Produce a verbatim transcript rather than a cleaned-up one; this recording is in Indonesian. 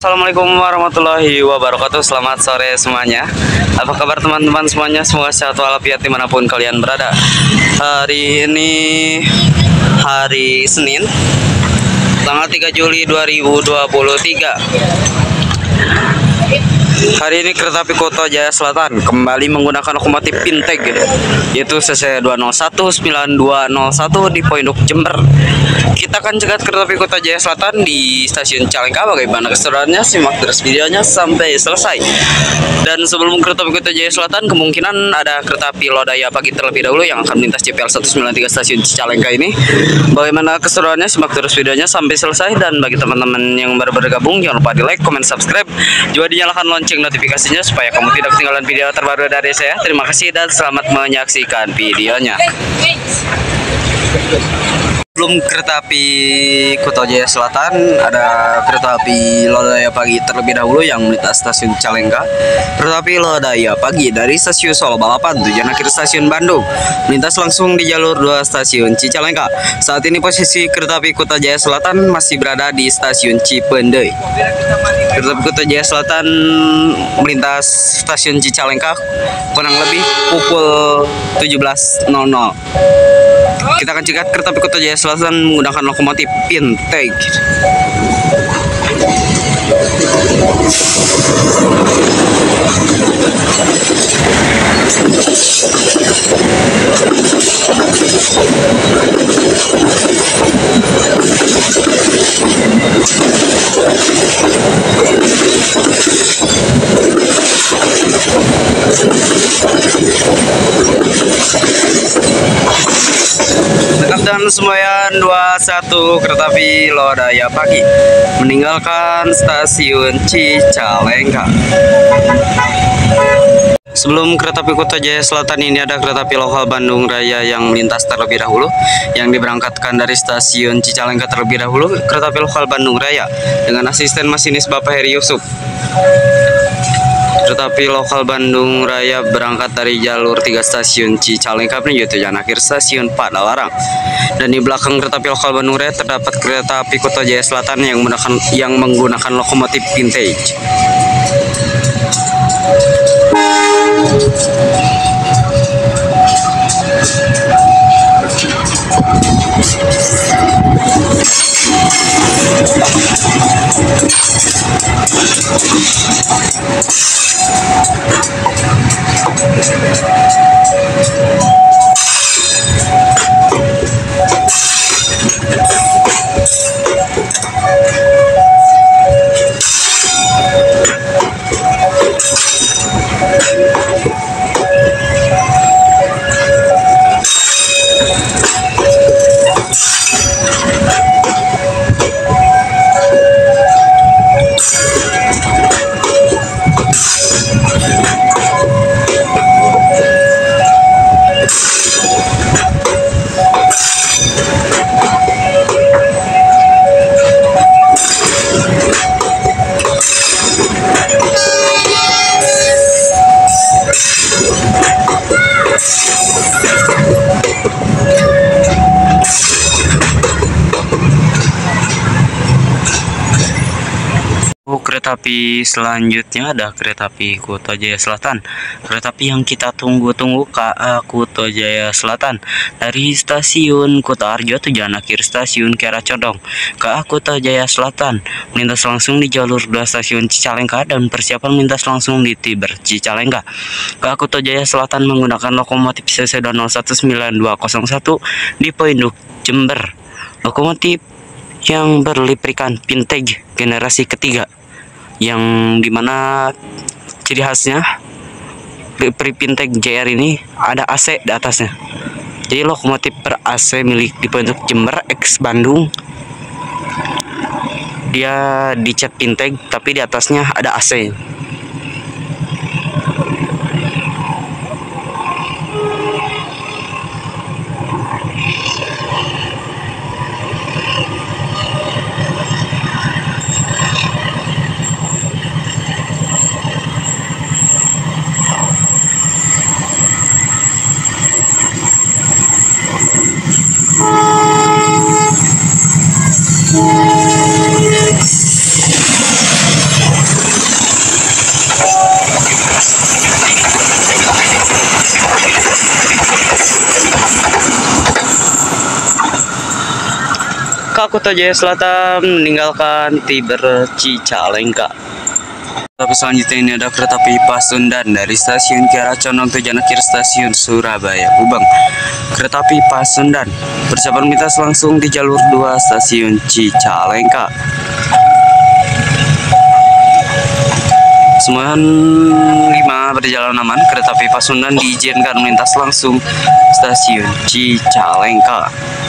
Assalamualaikum warahmatullahi wabarakatuh. Selamat sore semuanya. Apa kabar teman-teman semuanya? Semoga sehat walafiat dimanapun kalian berada. Hari ini hari Senin, tanggal tiga Juli dua ribu dua puluh tiga. Hari ini kereta api Kota Jaya Selatan kembali menggunakan lokomotif Pinteg, yaitu C C dua nol satu sembilan dua nol satu di Poinduk, Jember. Kita akan cegat kereta api Kota Jaya Selatan di stasiun Cicalengka. Bagaimana keseruannya? Simak terus videonya sampai selesai. Dan sebelum kereta api Kota Jaya Selatan, kemungkinan ada kereta api Lodaya pagi terlebih dahulu yang akan melintas J P L seratus sembilan puluh tiga stasiun Cicalengka ini. Bagaimana keseruannya? Simak terus videonya sampai selesai. Dan bagi teman-teman yang baru bergabung, jangan lupa di like, comment, subscribe, juga dinyalakan lonceng notifikasinya supaya kamu tidak ketinggalan video terbaru dari saya. Terima kasih dan selamat menyaksikan videonya. Sebelum kereta api Kota Jaya Selatan, ada kereta api Lodaya pagi terlebih dahulu yang melintas stasiun Cicalengka. Kereta api Lodaya pagi dari stasiun Solo Balapan tujuan akhir stasiun Bandung melintas langsung di jalur dua stasiun Cicalengka. Saat ini posisi kereta api Kota Jaya Selatan masih berada di stasiun Cipendei. Kereta api Kota Jaya Selatan melintas stasiun Cicalengka kurang lebih pukul tujuh belas nol nol. Kita akan cegat kereta api Kota Jaya Selatan menggunakan lokomotif Pinteg. Dan semboyan dua satu kereta api Lodaya pagi meninggalkan stasiun Cicalengka. Sebelum kereta api Kota Jaya Selatan ini ada kereta api lokal Bandung Raya yang melintas terlebih dahulu, yang diberangkatkan dari stasiun Cicalengka terlebih dahulu. Kereta api lokal Bandung Raya dengan asisten masinis Bapak Heri Yusuf. Kereta api lokal Bandung Raya berangkat dari jalur tiga stasiun Cicalengka menuju tujuan akhir stasiun Padalarang. Dan di belakang kereta api lokal Bandung Raya terdapat kereta api Kota Jaya Selatan yang menggunakan yang menggunakan lokomotif Pinteg. Kereta api selanjutnya ada kereta api Kota Jaya Selatan. Kereta api yang kita tunggu-tunggu K A Kota Jaya Selatan dari stasiun Kota Arjo tujuan akhir stasiun Kiara Condong. K A Kota Jaya Selatan melintas langsung di jalur dua stasiun Cicalengka dan persiapan melintas langsung di Tiber Cicalengka. K A Kota Jaya Selatan menggunakan lokomotif C C dua nol satu sembilan dua nol satu di Poinduk, Jember. Lokomotif yang berliprikan Pinteg generasi ketiga, yang dimana ciri khasnya Lipri Pinteg J R ini ada A C di atasnya. Jadi lokomotif ber A C milik di Poinduk Jember X Bandung, dia dicat Pinteg tapi di atasnya ada A C. Cicalengka, Kuto Jaya Selatan, meninggalkan Tiber Cicalengka. Tapi selanjutnya ini ada kereta api Pasundan dari stasiun Kiara Condong tujuan akhir stasiun Surabaya Gubeng. Kereta api Pasundan persiapan melintas langsung di jalur dua stasiun Cicalengka. Sembilan lima berjalan aman, kereta api Pasundan diizinkan melintas langsung stasiun Cicalengka.